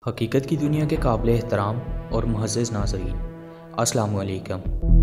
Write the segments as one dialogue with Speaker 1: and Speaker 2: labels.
Speaker 1: हकीकत की दुनिया के काबिल एहतराम और मुअज़्ज़ज़ नाज़रीन, अस्सलामु अलैकुम।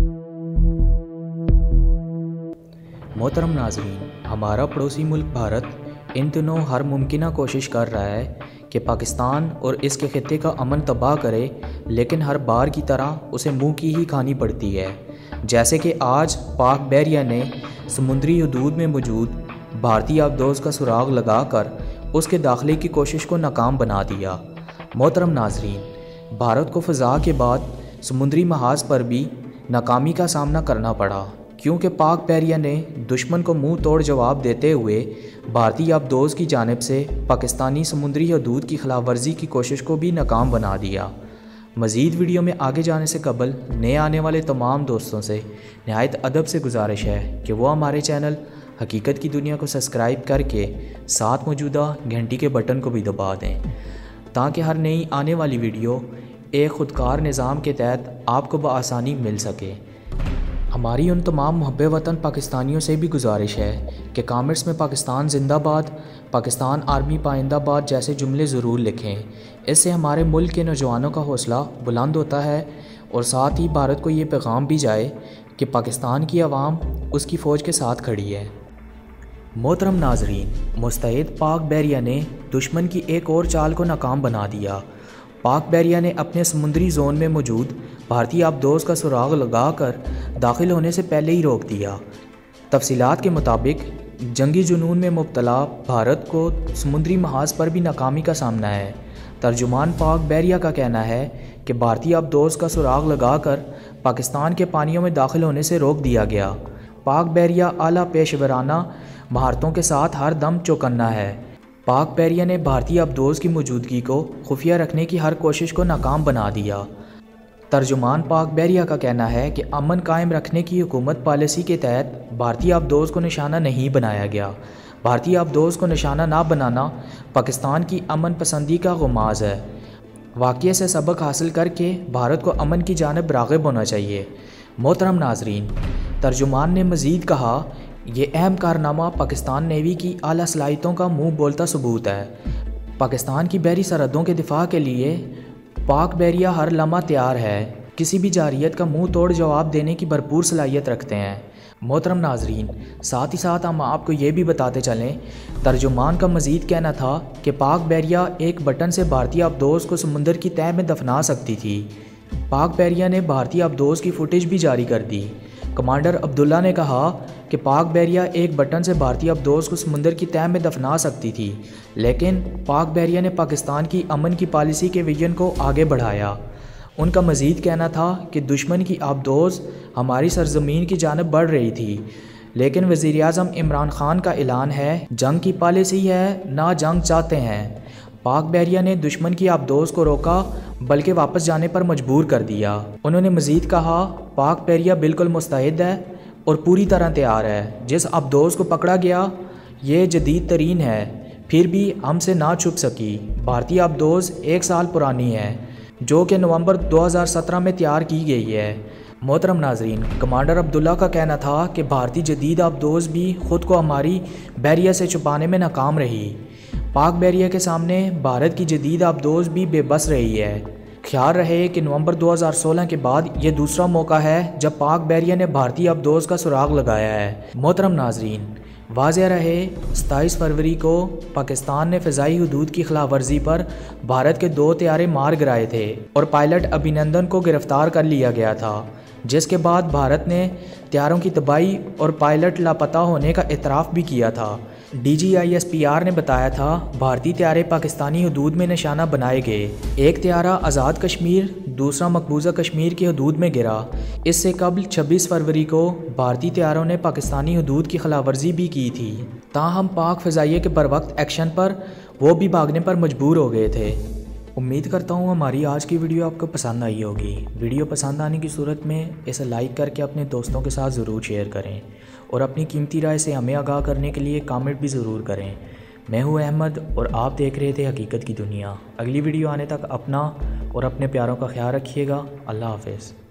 Speaker 1: मोहतरम नाज़रीन, हमारा पड़ोसी मुल्क भारत इन दिनों हर मुमकिना कोशिश कर रहा है कि पाकिस्तान और इसके खित्ते का अमन तबाह करे, लेकिन हर बार की तरह उसे मुंह की ही खानी पड़ती है। जैसे कि आज पाक बहरिया ने समुद्री हदूद में मौजूद भारतीय आबदोज़ का सुराग लगाकर उसके दाखिले की कोशिश को नाकाम बना दिया। मोहतरम नाज़रीन, भारत को फ़ज़ा के बाद समुद्री महाज पर भी नाकामी का सामना करना पड़ा, क्योंकि पाक बहरिया ने दुश्मन को मुंह तोड़ जवाब देते हुए भारतीय आबदोज़ की जानिब से पाकिस्तानी समुद्री हदूद की खिलाफ वर्जी की कोशिश को भी नाकाम बना दिया। मज़ीद वीडियो में आगे जाने से कबल नए आने वाले तमाम दोस्तों से नहायत अदब से गुजारिश है कि वो हमारे चैनल हकीकत की दुनिया को सब्सक्राइब करके साथ मौजूदा घंटी के बटन को भी दबा दें, ताकि हर नई आने वाली वीडियो एक ख़ुदकार निज़ाम के तहत आपको बआसानी मिल सके। हमारी उन तमाम मुहब्बे वतन पाकिस्तानियों से भी गुजारिश है कि कमेंट्स में पाकिस्तान जिंदाबाद, पाकिस्तान आर्मी पाइंदाबाद जैसे जुमले ज़रूर लिखें। इससे हमारे मुल्क के नौजवानों का हौसला बुलंद होता है और साथ ही भारत को ये पैगाम भी जाए कि पाकिस्तान की आवाम उसकी फ़ौज के साथ खड़ी है। मोहतरम नाज़रीन, मुस्तैद पाक बहरिया ने दुश्मन की एक और चाल को नाकाम बना दिया। पाक बहरिया ने अपने समुद्री जोन में मौजूद भारतीय आबदोज़ का सुराग लगाकर दाखिल होने से पहले ही रोक दिया। तफसीलात के मुताबिक जंगी जुनून में मुब्तला भारत को समुद्री महाज पर भी नाकामी का सामना है। तर्जुमान पाक बहरिया का कहना है कि भारतीय आबदोज़ का सुराग लगाकर पाकिस्तान के पानियों में दाखिल होने से रोक दिया गया। पाक बहरिया आला पेशवराना महारतों के साथ हर दम चौकन्ना है। पाक बहरिया ने भारतीय आबदोज़ की मौजूदगी को खुफिया रखने की हर कोशिश को नाकाम बना दिया। तर्जुमान पाक बहरिया का कहना है कि अमन कायम रखने की हुकूमत पॉलिसी के तहत भारतीय आबदोज़ को निशाना नहीं बनाया गया। भारतीय आबदोज़ को निशाना ना बनाना पाकिस्तान की अमन पसंदी का गुमाज है। वाक़ये से सबक हासिल करके भारत को अमन की जानिब राग़िब होना चाहिए। मोहतरम नाज़रीन, तर्जुमान ने मज़ीद कहा, ये अहम कारनामा पाकिस्तान नेवी की आला सलाहियतों का मुँह बोलता सबूत है। पाकिस्तान की बहरी सरहदों के दिफा के लिए पाक बहरिया हर लम्हा तैयार है। किसी भी जारियत का मुँह तोड़ जवाब देने की भरपूर सलाहियत रखते हैं। मोहतरम नाज़रीन, साथ ही साथ हम आपको ये भी बताते चलें, तर्जुमान का मज़ीद कहना था कि पाक बहरिया एक बटन से भारतीय आबदोज़ को समुंदर की तह में दफना सकती थी। पाक बहरिया ने भारतीय आबदोज़ की फुटेज भी जारी कर दी। कमांडर अब्दुल्ला ने कहा कि पाक बहरिया एक बटन से भारतीय आबदोज़ को समुंदर की तह में दफना सकती थी, लेकिन पाक बहरिया ने पाकिस्तान की अमन की पॉलिसी के विजन को आगे बढ़ाया। उनका मज़ीद कहना था कि दुश्मन की आबदोज़ हमारी सरज़मीन की जानब बढ़ रही थी, लेकिन वज़ीर-ए-आज़म इमरान ख़ान का ऐलान है, जंग की पॉलिसी है ना जंग चाहते हैं। पाक बहरिया ने दुश्मन की आबदोज़ को रोका, बल्कि वापस जाने पर मजबूर कर दिया। उन्होंने मज़ीद कहा, पाक बहरिया बिल्कुल मुस्तैद है और पूरी तरह तैयार है। जिस आबदोज़ को पकड़ा गया ये जदीद तरीन है, फिर भी हमसे ना छुप सकी। भारतीय आबदोज़ 1 साल पुरानी है, जो कि नवंबर 2017 में तैयार की गई है। मोहतरम नाज़रीन, कमांडर अब्दुल्ला का कहना था कि भारतीय जदीद आबदोज़ भी ख़ुद को हमारी बहरिया से छुपाने में नाकाम रही। पाक बहरिया के सामने भारत की जदीद आबदोज़ भी बेबस रही है। ख्याल रहे कि नवंबर 2016 के बाद ये दूसरा मौका है जब पाक बहरिया ने भारतीय आबदोज़ का सुराग लगाया है। मोहतरम नाज़रीन, वाज़ेह रहे 27 फरवरी को पाकिस्तान ने फ़िज़ाई हदूद की खिलाफ वर्जी पर भारत के 2 तैयारे मार गिराए थे और पायलट अभिनंदन को गिरफ़्तार कर लिया गया था, जिसके बाद भारत ने तैयारों की तबाही और पायलट लापता होने का एतराफ़ भी किया था। DGISPR ने बताया था, भारतीय तैयारे पाकिस्तानी हदूद में निशाना बनाए गए। एक तैयारा आज़ाद कश्मीर, दूसरा मकबूजा कश्मीर की हदूद में गिरा। इससे कबल 26 फरवरी को भारतीय तैयारों ने पाकिस्तानी हदूद की खिलाफ वर्जी भी की थी। ताहम पाक फ़िज़ाइये के बरवक्त एक्शन पर वो भी भागने पर मजबूर हो गए थे। उम्मीद करता हूँ हमारी आज की वीडियो आपको पसंद आई होगी। वीडियो पसंद आने की सूरत में इसे लाइक करके अपने दोस्तों के साथ ज़रूर शेयर करें और अपनी कीमती राय से हमें आगाह करने के लिए कमेंट भी ज़रूर करें। मैं हूँ अहमद और आप देख रहे थे हकीकत की दुनिया। अगली वीडियो आने तक अपना और अपने प्यारों का ख्याल रखिएगा। अल्लाह हाफ़िज़।